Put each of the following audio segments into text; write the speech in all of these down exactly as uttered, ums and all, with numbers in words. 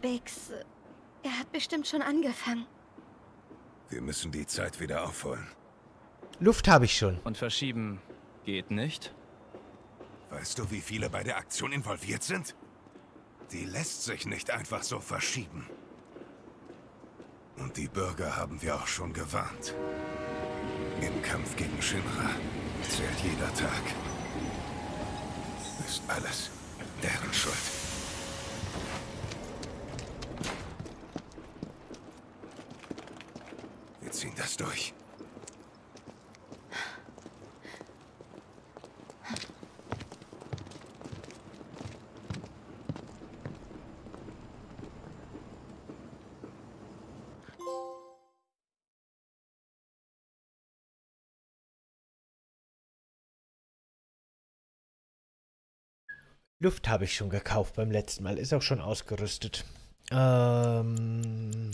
Biggs. Er hat bestimmt schon angefangen. Wir müssen die Zeit wieder aufholen. Luft habe ich schon. Und verschieben geht nicht? Weißt du, wie viele bei der Aktion involviert sind? Die lässt sich nicht einfach so verschieben. Und die Bürger haben wir auch schon gewarnt. Im Kampf gegen Shinra zählt jeder Tag. Ist alles deren Schuld. Wir ziehen das durch. Luft habe ich schon gekauft beim letzten Mal. Ist auch schon ausgerüstet. Ähm...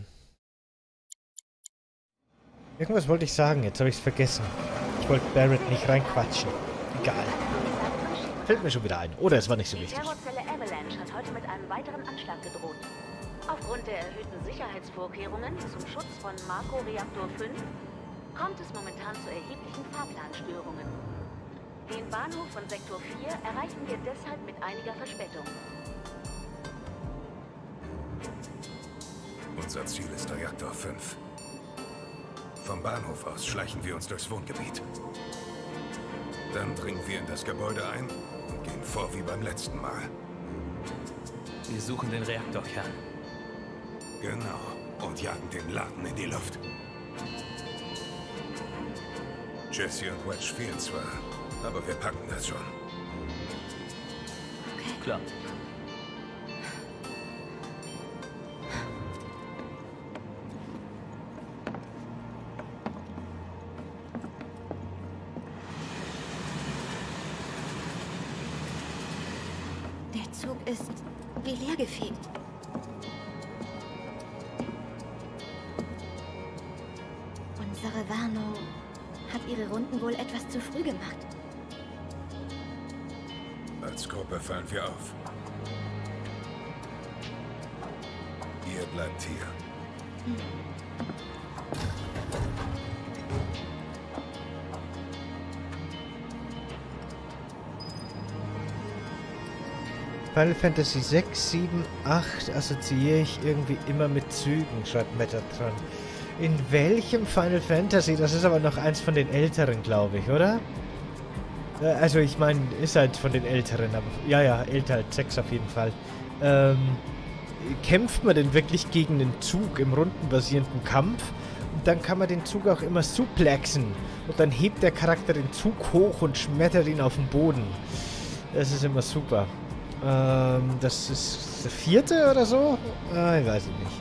Irgendwas wollte ich sagen. Jetzt habe ich es vergessen. Ich wollte Barrett nicht reinquatschen. Egal. Fällt mir schon wieder ein. Oder es war nicht so wichtig. Die Terrorzelle Avalanche hat heute mit einem weiteren Anschlag gedroht. Aufgrund der erhöhten Sicherheitsvorkehrungen zum Schutz von Mako Reaktor fünf kommt es momentan zu erheblichen Fahrplanstörungen. Den Bahnhof von Sektor vier erreichen wir deshalb mit einiger Verspätung. Unser Ziel ist Reaktor fünf. Vom Bahnhof aus schleichen wir uns durchs Wohngebiet. Dann dringen wir in das Gebäude ein und gehen vor wie beim letzten Mal. Wir suchen den Reaktorkern. Genau. Und jagen den Laden in die Luft. Jesse und Wedge fehlen zwar, aber wir packen das schon. Okay. Klar. Der Zug ist wie leergefegt. Unsere Warnung hat ihre Runden wohl etwas zu früh gemacht. Als Gruppe fallen wir auf. Ihr bleibt hier. Hm. Final Fantasy sechs, sieben, acht assoziiere ich irgendwie immer mit Zügen, schreibt Metatron. In welchem Final Fantasy? Das ist aber noch eins von den älteren, glaube ich, oder? Also ich meine, ist halt von den älteren, aber ja, ja, älter als sechs auf jeden Fall. Ähm, kämpft man denn wirklich gegen den Zug im rundenbasierenden Kampf? Und dann kann man den Zug auch immer suplexen. Und dann hebt der Charakter den Zug hoch und schmettert ihn auf den Boden. Das ist immer super. Ähm, das ist der vierte oder so? Ah, ich weiß nicht.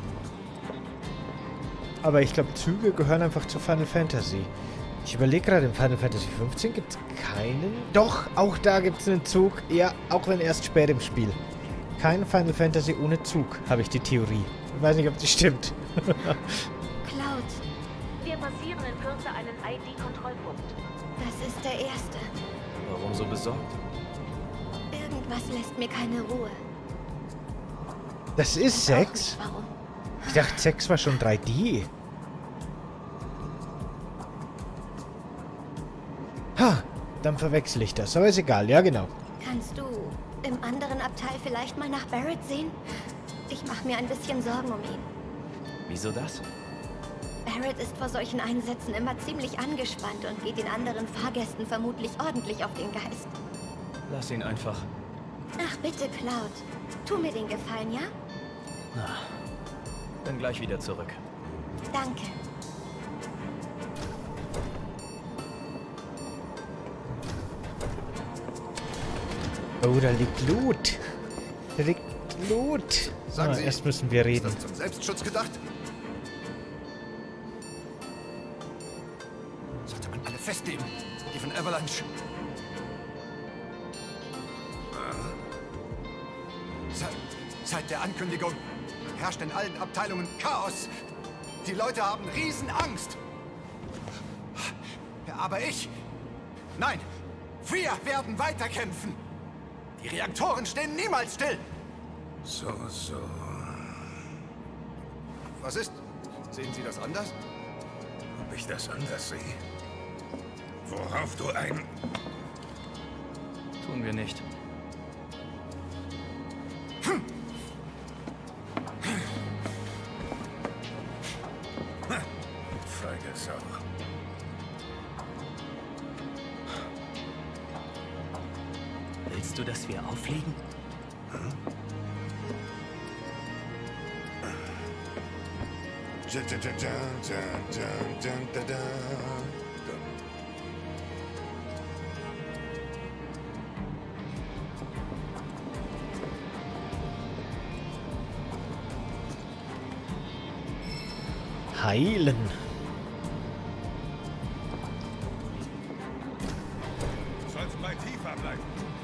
Aber ich glaube, Züge gehören einfach zu Final Fantasy. Ich überlege gerade, im Final Fantasy fünfzehn gibt es keinen. Doch, auch da gibt es einen Zug. Ja, auch wenn erst spät im Spiel. Kein Final Fantasy ohne Zug, habe ich die Theorie. Ich weiß nicht, ob die stimmt. Cloud. Wir passieren in Kürze einen I D-Kontrollpunkt. Das ist der erste. Warum so besorgt? Irgendwas lässt mir keine Ruhe. Das ist sechs? Warum? Ich dachte, sechs war schon drei D. Ha, dann verwechsel ich das. Aber ist egal, ja genau. Kannst du im anderen Abteil vielleicht mal nach Barrett sehen? Ich mache mir ein bisschen Sorgen um ihn. Wieso das? Barrett ist vor solchen Einsätzen immer ziemlich angespannt und geht den anderen Fahrgästen vermutlich ordentlich auf den Geist. Lass ihn einfach. Ach bitte, Cloud. Tu mir den Gefallen, ja? Na, dann gleich wieder zurück. Danke. Oh, da liegt Loot. Da liegt Loot. Sagen Ah, Sie, erst müssen wir reden. Ist das zum Selbstschutz gedacht? Sollte man alle festnehmen. Die von Avalanche. Seit, seit der Ankündigung herrscht in allen Abteilungen Chaos. Die Leute haben Riesenangst. Aber ich... Nein, wir werden weiterkämpfen. Die Reaktoren stehen niemals still. So, so. Was ist? Sehen Sie das anders? Ob ich das anders sehe? Worauf du ein... Tun wir nicht. Feige Sau. Willst du, dass wir auflegen? Dun, dun, dun, dun, dun, dun, dun. Heilen. Sollst bei Tifa bleiben.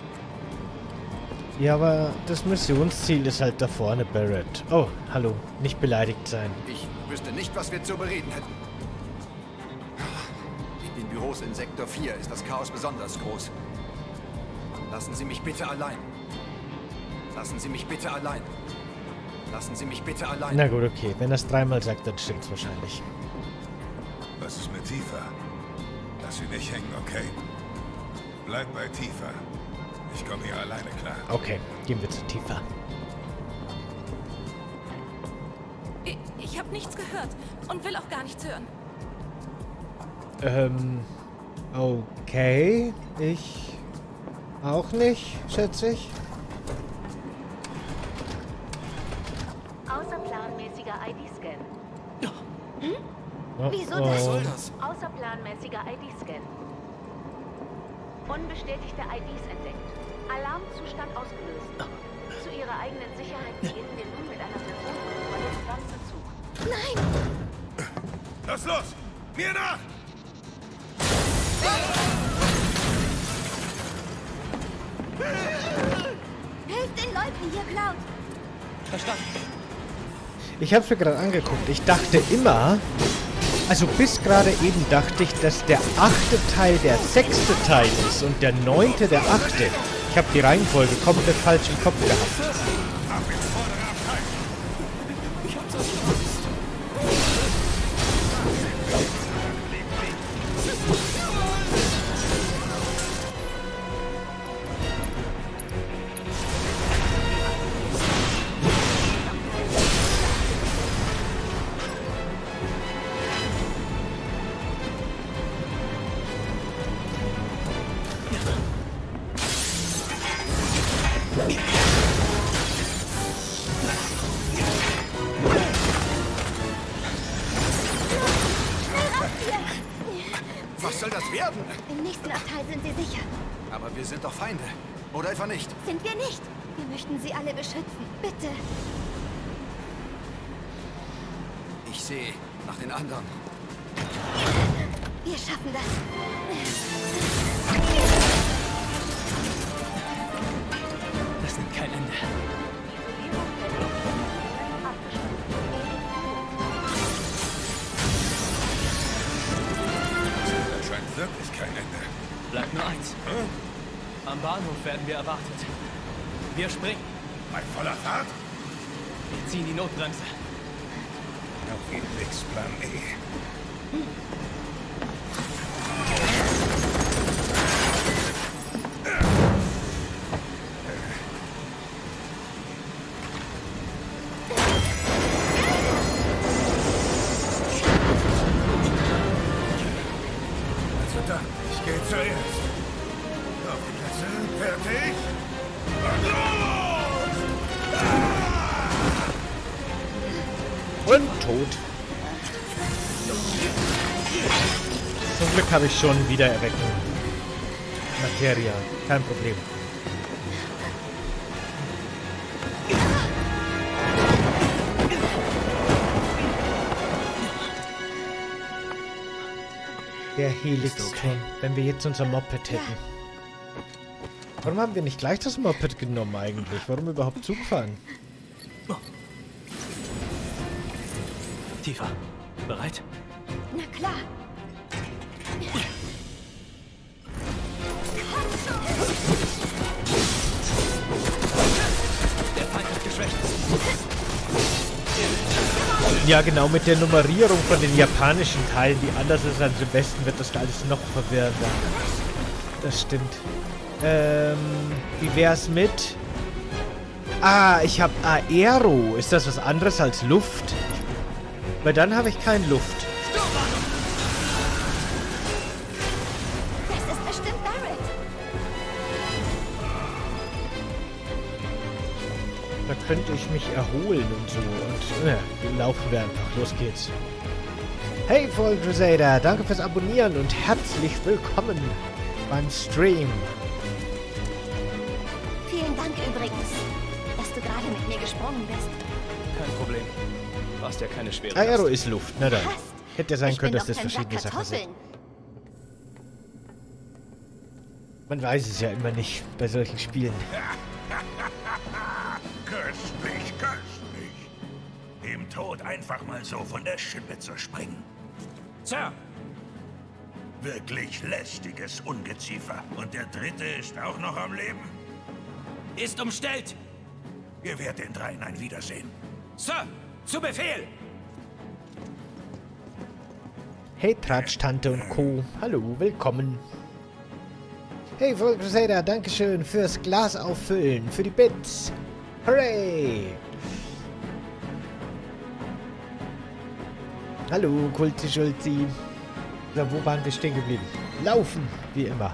Ja, aber das Missionsziel ist halt da vorne, Barrett. Oh, hallo. Nicht beleidigt sein. Ich wüsste nicht, was wir zu bereden hätten. In den Büros in Sektor vier ist das Chaos besonders groß. Lassen Sie mich bitte allein. Lassen Sie mich bitte allein. Lassen Sie mich bitte allein. Na gut, okay. Wenn er es dreimal sagt, dann stimmt's wahrscheinlich. Was ist mit Tifa? Lass sie nicht hängen, okay? Bleib bei Tifa. Ich komme hier alleine klar. Okay, gehen wir zu Tifa. Ich, ich habe nichts gehört und will auch gar nichts hören. Ähm, okay. Ich auch nicht, schätze ich. Außerplanmäßiger I D-Scan. Oh, Wieso oh. das? das? Außerplanmäßiger I D-Scan. Unbestätigte I Ds entdeckt. Alarmzustand ausgelöst. Zu ihrer eigenen Sicherheit beginnen wir nun mit einer Personenkontrolle im ganzen Zug. Nein! Los, los! Mir nach! Hilf den Leuten hier, Cloud! Verstanden. Ich habe es mir gerade angeguckt. Ich dachte immer, also bis gerade eben dachte ich, dass der achte Teil der sechste Teil ist und der neunte der achte. Ich habe die Reihenfolge komplett falsch im Kopf gehabt. Was soll das werden? Im nächsten Abteil sind sie sicher. Aber wir sind doch Feinde. Oder etwa nicht? Sind wir nicht? Wir möchten sie alle beschützen. Bitte. Ich sehe nach den anderen. Wir schaffen das. Das nimmt kein Ende. Das scheint wirklich kein Ende. Bleibt nur eins. Hm? Am Bahnhof werden wir erwartet. Wir springen. Bei voller Fahrt? Wir ziehen die Notbremse. Auf jeden Nix, Plan E. Also dann, ich gehe zuerst. Auf die Plätze, fertig. Und los! Und tot. Zum Glück habe ich schon wieder erwecken. Materia, kein Problem. Der Helix-Turm, okay? wenn wir jetzt unser Moped hätten. Warum haben wir nicht gleich das Moped genommen eigentlich? Warum überhaupt Zug fahren? Tifa, bereit? Na klar. Der Feind ist geschwächt. Ja, genau, mit der Nummerierung von den japanischen Teilen, die anders ist als im Westen, wird das alles noch verwirrender. Das stimmt. Ähm, wie wär's mit... Ah, ich habe Aero. Ist das was anderes als Luft? Weil dann habe ich keine Luft. Das ist bestimmt Barrett. Da könnte ich mich erholen und so. Und ja, laufen wir einfach. Los geht's. Hey, Fall Crusader. Danke fürs Abonnieren und herzlich willkommen beim Stream. Vielen Dank übrigens, dass du gerade mit mir gesprungen bist. Kein Problem. Du hast ja keine schwere Aero Last. ist Luft. Na dann. Passt. Hätte sein Ich können, bin dass doch das kein verschiedene Sack Sachen sind. Kartoffeln. Man weiß es ja immer nicht bei solchen Spielen. Köstlich, köstlich. Dem Tod einfach mal so von der Schippe zu springen. Sir, Wirklich lästiges Ungeziefer. Und der dritte ist auch noch am Leben. ist umstellt. Gewährt den dreien ein Wiedersehen. Sir, zu Befehl. Hey Tratsch, Tante und Co. Hallo, willkommen. Hey Fall Crusader, dankeschön fürs Glas auffüllen, für die Bits. Hooray! Hallo, Kulti Schulzi. So, wo waren wir stehen geblieben? Laufen, wie immer.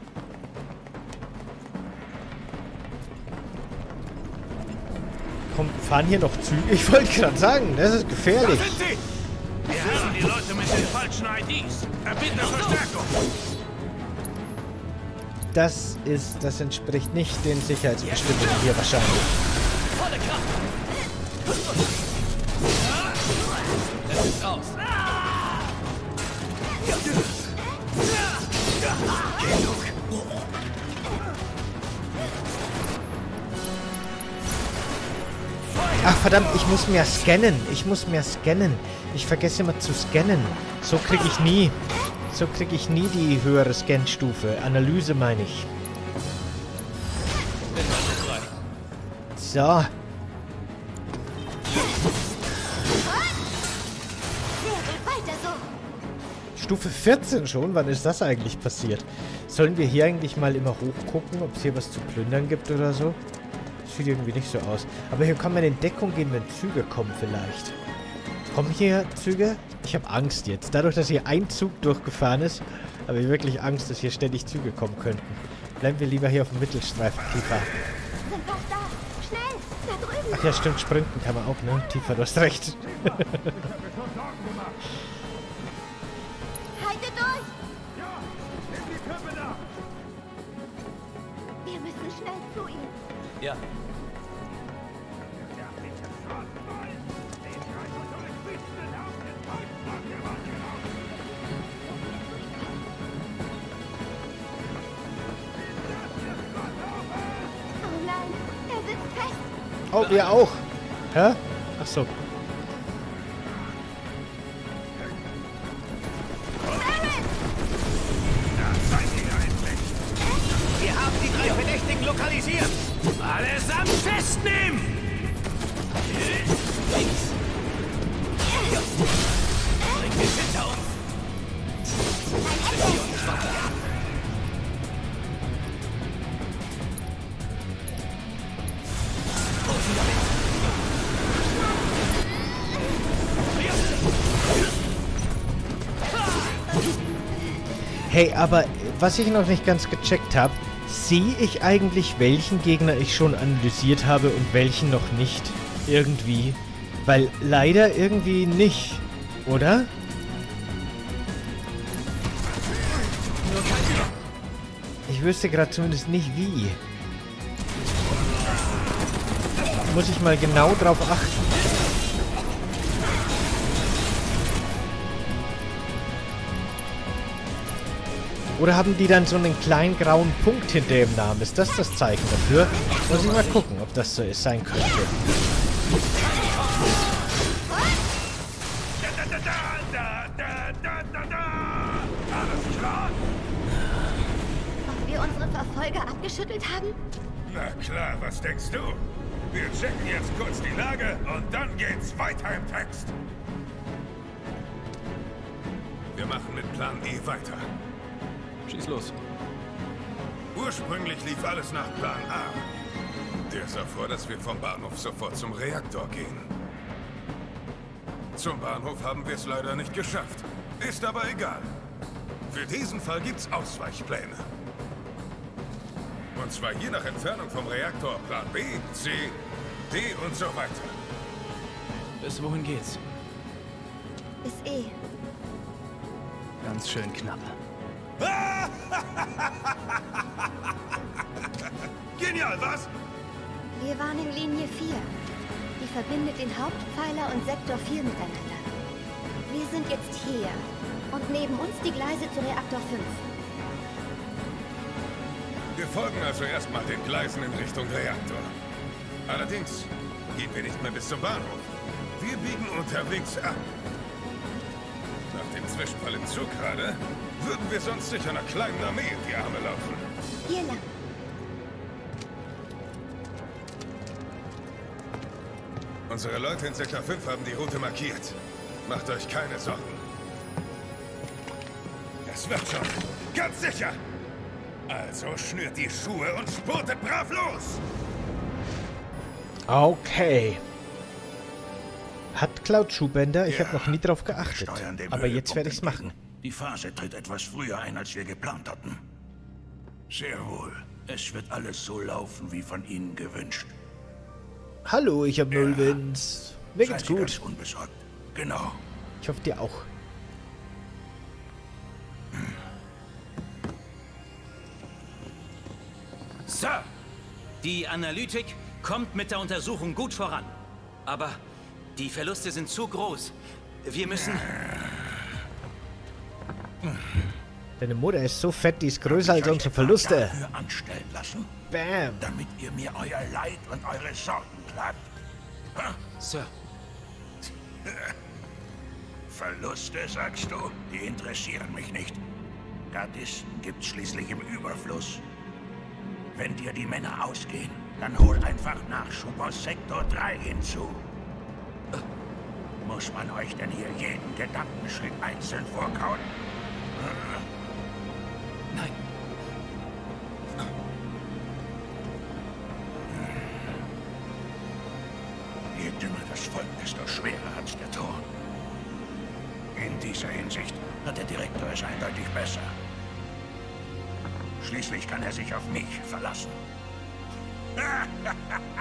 Komm, fahren hier noch Züge? Ich wollte gerade sagen, das ist gefährlich. Da sind sie! Wir haben die Leute mit den falschen I Ds. Erbitte Verstärkung. Das ist, das entspricht nicht den Sicherheitsbestimmungen hier wahrscheinlich. Volle Kraft! Es ist aus. Ach verdammt, ich muss mehr scannen. Ich muss mehr scannen. Ich vergesse immer zu scannen. So kriege ich nie, so kriege ich nie die höhere Scan-Stufe. Analyse meine ich. So. Sehr gut, weiter so. Stufe vierzehn schon? Wann ist das eigentlich passiert? Sollen wir hier eigentlich mal immer hochgucken, ob es hier was zu plündern gibt oder so? Das sieht irgendwie nicht so aus. Aber hier kann man in Deckung gehen, wenn Züge kommen vielleicht. Kommen hier Züge? Ich habe Angst jetzt. Dadurch, dass hier ein Zug durchgefahren ist, habe ich wirklich Angst, dass hier ständig Züge kommen könnten. Bleiben wir lieber hier auf dem Mittelstreifen tiefer. Sind fast da. Schnell, da drüben. Ach ja, stimmt, sprinten kann man auch, ne? Tiefer, du hast recht. Haltet durch. Wir müssen schnell zu ihm. Ja. Oh nein, er sitzt fest. Oh, ihr auch. Hä? Ach so. Wir haben die drei Verdächtigen lokalisiert. Allesamt festnehmen. Links. Bring es hinter uns. Mission schwacher. Hey, aber was ich noch nicht ganz gecheckt habe, sehe ich eigentlich, welchen Gegner ich schon analysiert habe und welchen noch nicht? Irgendwie. Weil leider irgendwie nicht, oder? Ich wüsste gerade zumindest nicht wie. Muss ich mal genau drauf achten. Oder haben die dann so einen kleinen grauen Punkt hinter dem Namen? Ist das das Zeichen dafür? Muss ich mal gucken, ob das so ist, sein könnte. Ob wir unsere Verfolger abgeschüttelt haben? Na klar, was denkst du? Wir checken jetzt kurz die Lage und dann geht's weiter im Text. Wir machen mit Plan E weiter. Schieß los. Ursprünglich lief alles nach Plan A. Der sah vor, dass wir vom Bahnhof sofort zum Reaktor gehen. Zum Bahnhof haben wir es leider nicht geschafft. Ist aber egal. Für diesen Fall gibt's Ausweichpläne. Und zwar je nach Entfernung vom Reaktor Plan B, C, D und so weiter. Bis wohin geht's? Bis E. Ganz schön knapp. Genial, was? Wir waren in Linie vier. Die verbindet den Hauptpfeiler und Sektor vier miteinander. Wir sind jetzt hier. Und neben uns die Gleise zu Reaktor fünf. Wir folgen also erstmal den Gleisen in Richtung Reaktor. Allerdings gehen wir nicht mehr bis zum Bahnhof. Wir biegen unterwegs ab. Nach dem Zwischenfall im Zug gerade, würden wir sonst sicher einer kleinen Armee in die Arme laufen. Hier lang. Unsere Leute in Sektor fünf haben die Route markiert. Macht euch keine Sorgen. Es wird schon. Ganz sicher. Also schnürt die Schuhe und spurtet brav los. Okay. Hat Cloud Schuhbänder? Ich Ja, habe noch nie drauf geachtet. wir steuern dem Aber jetzt Höhepunkt werde ich es entgegen. machen. Die Phase tritt etwas früher ein, als wir geplant hatten. Sehr wohl. Es wird alles so laufen, wie von Ihnen gewünscht. Hallo, ich habe null Ja. Wins. Mir geht's Seien Sie gut. ganz unbesorgt. Genau. Ich hoffe, dir auch. Sir, die Analytik kommt mit der Untersuchung gut voran. Aber die Verluste sind zu groß. Wir müssen... Deine Mutter ist so fett, die ist größer als unsere Verluste. Dafür anstellen lassen, Bam. damit ihr mir euer Leid und eure Sorgen klagt. Ha? Sir, Verluste, sagst du? Die interessieren mich nicht. Gardisten gibt's schließlich im Überfluss. Wenn dir die Männer ausgehen, dann hol einfach Nachschub aus Sektor drei hinzu. Muss man euch denn hier jeden Gedankenschritt einzeln vorkauen? nein. Je dümmer das Volk, desto schwerer hat's der Thron. In dieser Hinsicht hat der Direktor es eindeutig besser. Schließlich kann er sich auf mich verlassen.